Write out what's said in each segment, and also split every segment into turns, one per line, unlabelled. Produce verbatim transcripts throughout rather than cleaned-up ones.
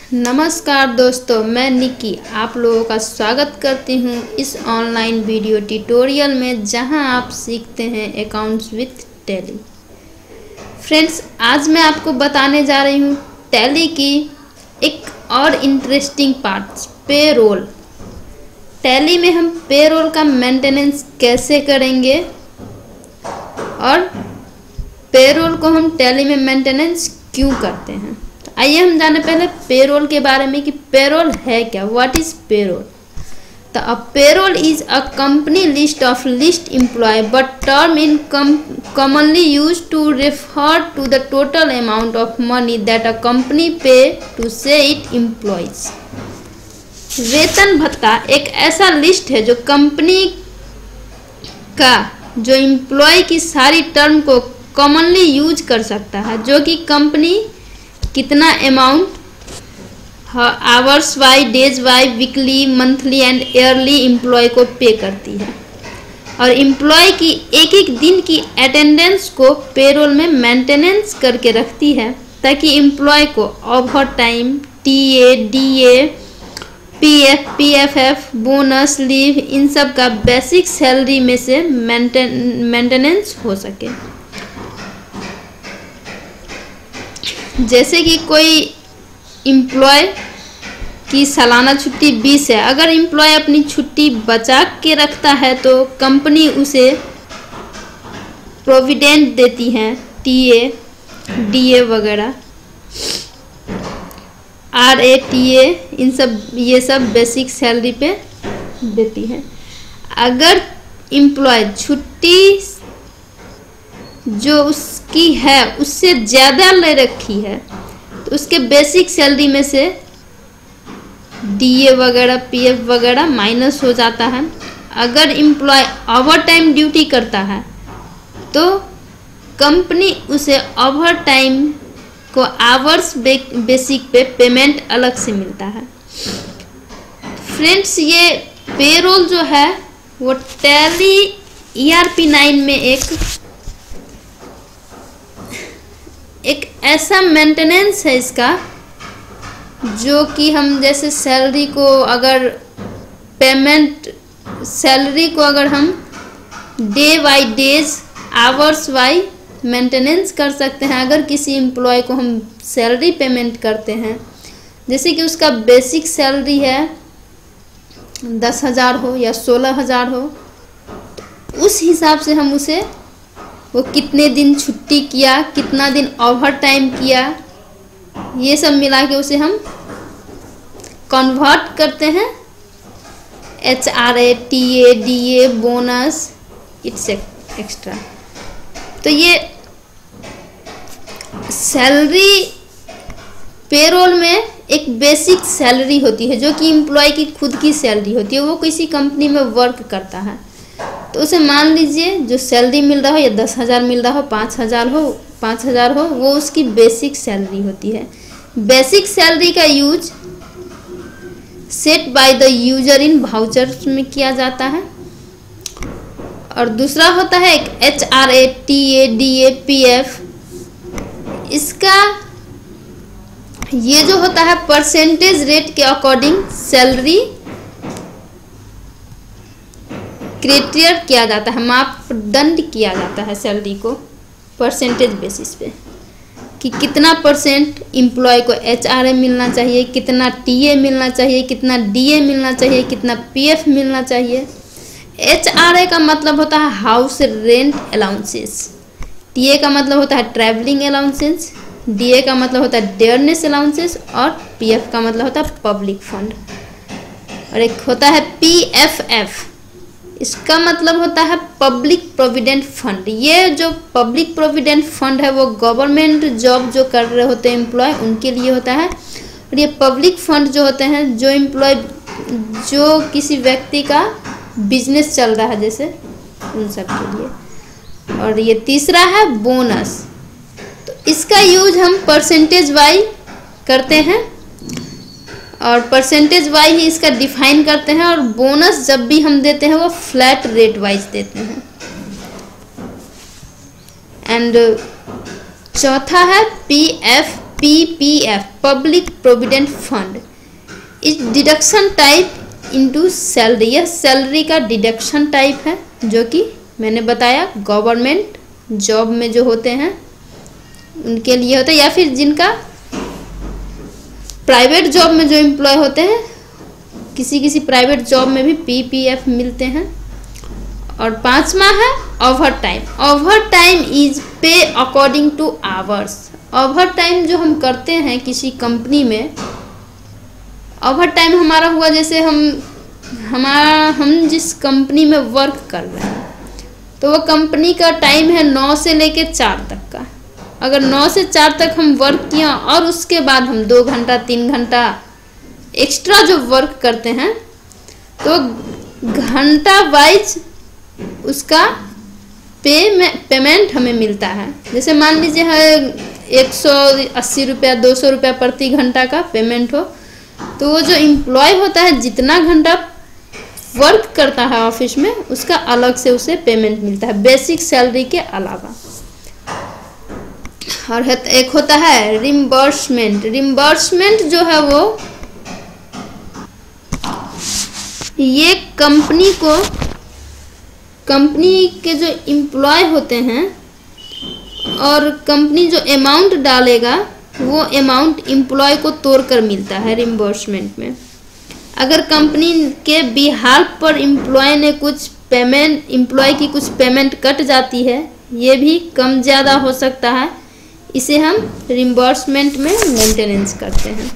नमस्कार दोस्तों, मैं निक्की आप लोगों का स्वागत करती हूं इस ऑनलाइन वीडियो ट्यूटोरियल में, जहां आप सीखते हैं अकाउंट्स विथ टैली। फ्रेंड्स, आज मैं आपको बताने जा रही हूं टैली की एक और इंटरेस्टिंग पार्ट, पेरोल। टैली में हम पेरोल का मेंटेनेंस कैसे करेंगे और पेरोल को हम टैली में मेंटेनेंस क्यों करते हैं। आइए हम जाने पहले पेरोल के बारे में कि पेरोल है क्या। What is payroll? तो a payroll is a company list of list employ but term in commonly use to refer to the total amount of money that a company pay to say it employs. वेतन भत्ता एक ऐसा list है जो company का जो employ की सारी टर्म को कॉमनली यूज कर सकता है, जो कि कंपनी कितना amount hours wise, days wise, weekly, monthly and yearly employ को पे करती है, और एम्प्लॉय की एक एक दिन की अटेंडेंस को पेरोल में मेंटेनेंस करके रखती है, ताकि एम्प्लॉय को over time, TA, DA, PF, PFF, bonus, leave, इन सब का बेसिक सैलरी में से मेंटेन मेंटेनेंस हो सके। जैसे कि कोई एम्प्लॉय की सालाना छुट्टी बीस है, अगर एम्प्लॉय अपनी छुट्टी बचा के रखता है तो कंपनी उसे प्रोविडेंट देती है, टीए, डीए वगैरह, आर ए टी ए, इन सब ये सब बेसिक सैलरी पे देती है। अगर एम्प्लॉय छुट्टी जो उसकी है उससे ज़्यादा ले रखी है तो उसके बेसिक सैलरी में से डीए वगैरह, पीएफ वगैरह माइनस हो जाता है। अगर एम्प्लॉय ओवर टाइम ड्यूटी करता है तो कंपनी उसे ओवर टाइम को hours by, basic pay payment अलग से मिलता है। फ्रेंड्स, ये पेरोल जो है वो Tally E R P nine में एक एक ऐसा मेंटेनेंस है इसका, जो कि हम जैसे सैलरी को अगर पेमेंट सैलरी को अगर हम day by days, hours by maintenance कर सकते हैं। अगर किसी एम्प्लॉय को हम सैलरी पेमेंट करते हैं, जैसे कि उसका बेसिक सैलरी है दस हज़ार हो या सोलह हज़ार हो, उस हिसाब से हम उसे वो कितने दिन छुट्टी किया, कितना दिन ओवर टाइम किया, ये सब मिला के उसे हम कन्वर्ट करते हैं H R A, T A, D A, bonus, it's extra. तो ये सैलरी पेरोल में एक बेसिक सैलरी होती है, जो कि एम्प्लॉय की खुद की सैलरी होती है। वो किसी कंपनी में वर्क करता है तो उसे मान लीजिए जो सैलरी मिल रहा हो, या दस हज़ार मिल रहा हो, पाँच हज़ार हो, पाँच हज़ार हो, वो उसकी बेसिक सैलरी होती है। बेसिक सैलरी का use set by the user in vouchers में किया जाता है। और दूसरा होता है एक H R A, T A, D A, P F. इसका ये जो होता है परसेंटेज रेट के अकॉर्डिंग सैलरी क्राइटेरिया किया जाता है, मापदंड किया जाता है सैलरी को परसेंटेज बेसिस पे, कि कितना परसेंट एम्प्लॉय को एच आर ए मिलना चाहिए, कितना टी ए मिलना चाहिए, कितना डी ए मिलना चाहिए, कितना पी एफ मिलना चाहिए। एच आर ए का मतलब होता है house rent allowances, T A का मतलब होता है ट्रैवलिंग अलाउंसेस, डी ए का मतलब होता है डेयरनेस अलाउंसेस, और पी एफ का मतलब होता है पब्लिक फंड। और एक होता है पी एफ एफ, इसका मतलब होता है पब्लिक प्रोविडेंट फंड। ये जो पब्लिक प्रोविडेंट फंड है वो गवर्नमेंट जॉब जो कर रहे होते हैं एम्प्लॉय, उनके लिए होता है। और ये पब्लिक फंड जो होते हैं जो एम्प्लॉय जो किसी व्यक्ति का बिजनेस चल रहा है जैसे, उन सब के लिए। और ये तीसरा है बोनस, तो इसका यूज हम परसेंटेज वाई करते हैं, और परसेंटेज वाई ही इसका डिफाइन करते हैं। और बोनस जब भी हम देते हैं वो फ्लैट रेट वाइज देते हैं। एंड चौथा है P F P P F public provident fund इस डिडक्शन टाइप इनटू सैलरी, यह सैलरी का डिडक्शन टाइप है जो कि मैंने बताया गवर्नमेंट जॉब में जो होते हैं उनके लिए होता है, या फिर जिनका प्राइवेट जॉब में जो एम्प्लॉय होते हैं, किसी किसी प्राइवेट जॉब में भी पी पी एफ मिलते हैं। और पांचवा है over time. Over time is pay according to hours. Over time जो हम करते हैं किसी कंपनी में, ओवर टाइम हमारा हुआ जैसे हम हमारा हम जिस कंपनी में वर्क कर रहे हैं तो वो कंपनी का टाइम है नौ से लेके चार तक का। अगर नौ से चार तक हम वर्क किया और उसके बाद हम दो घंटा तीन घंटा एक्स्ट्रा जो वर्क करते हैं तो घंटा वाइज उसका पे में पेमेंट हमें मिलता है। जैसे मान लीजिए है एक सौ अस्सी रुपया दो सौ रुपया प्रति घंटा का पेमेंट हो, तो वो जो एम्प्लॉय होता है जितना घंटा वर्क करता है ऑफिस में उसका अलग से उसे पेमेंट मिलता है बेसिक सैलरी के अलावा। और एक होता है रिम्बर्समेंट। रिम्बर्समेंट जो है वो ये कंपनी को कंपनी के जो एम्प्लॉय होते हैं और कंपनी जो अमाउंट डालेगा वो अमाउंट एम्प्लॉय को तोड़कर मिलता है रिम्बर्समेंट में। अगर कंपनी के बिहाफ पर एम्प्लॉय ने कुछ पेमेंट एम्प्लॉय की कुछ पेमेंट कट जाती है, ये भी कम ज़्यादा हो सकता है, इसे हम रिम्बर्समेंट में मेंटेनेंस करते हैं।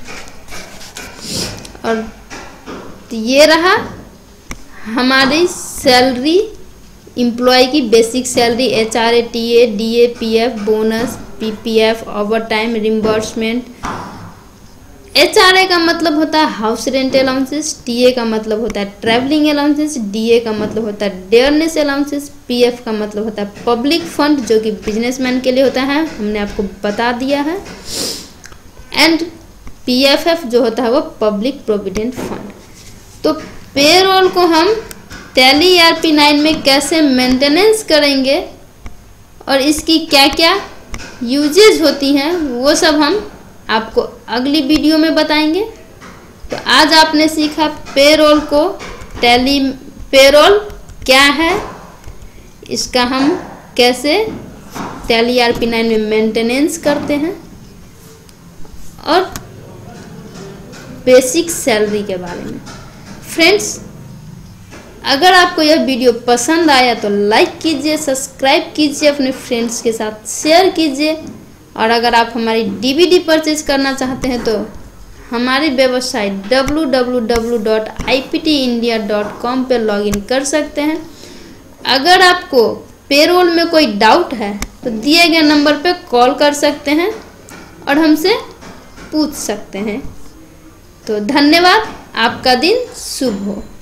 और ये रहा हमारी सैलरी एम्प्लॉय की basic salary, H R A, T A, D A, P F, bonus, P P F, over time, reimbursement. H R A का मतलब होता है house rent allowances, T A का मतलब होता है ट्रैवलिंग अलाउंसेस, डी ए का मतलब होता है डेयरनेस अलाउंसेस, पी एफ का मतलब होता है पब्लिक फंड जो कि बिजनेसमैन के लिए होता है, हमने आपको बता दिया है। एंड पी एफ एफ जो होता है वो पब्लिक प्रोविडेंट फंड। तो पेरोल को हम Tally E R P nine में कैसे मेंटेनेंस करेंगे और इसकी क्या क्या यूजेज होती हैं वो सब हम आपको अगली वीडियो में बताएंगे। तो आज आपने सीखा पेरोल को टैली पेरोल क्या है, इसका हम कैसे Tally E R P nine में मेंटेनेंस करते हैं और बेसिक सैलरी के बारे में। फ्रेंड्स, अगर आपको यह वीडियो पसंद आया तो लाइक कीजिए, सब्सक्राइब कीजिए, अपने फ्रेंड्स के साथ शेयर कीजिए। और अगर आप हमारी डीवीडी परचेज करना चाहते हैं तो हमारी website W W W dot I P T India dot com पर लॉगिन कर सकते हैं। अगर आपको पेरोल में कोई डाउट है तो दिए गए नंबर पर कॉल कर सकते हैं और हमसे पूछ सकते हैं। तो धन्यवाद, आपका दिन शुभ हो।